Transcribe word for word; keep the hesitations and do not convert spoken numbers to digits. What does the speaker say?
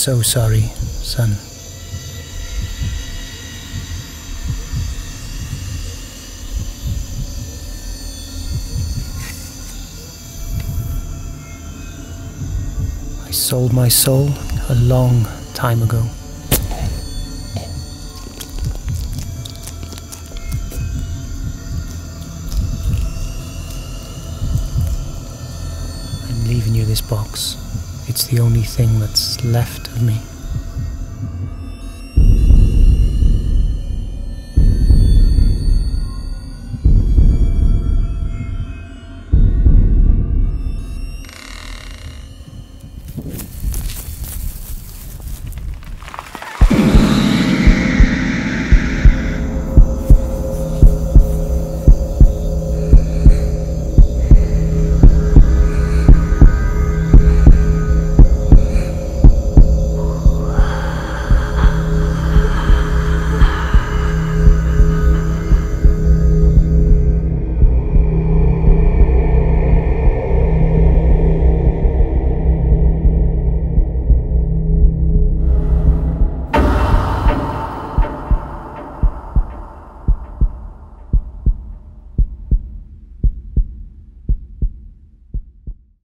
so sorry, son. I sold my soul a long time ago. I'm leaving you this box. It's the only thing that's left of me.